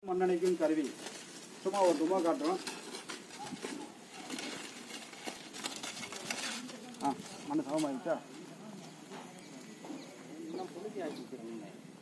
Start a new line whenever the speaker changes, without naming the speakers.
மண்ணெண்ணைக்கும் கருவி சும்மா ஒரு துமா காட்டுறோம். மண்ணு சமமாகிட்டா இன்னும் புழுதி ஆக்கிக்கிறோம்.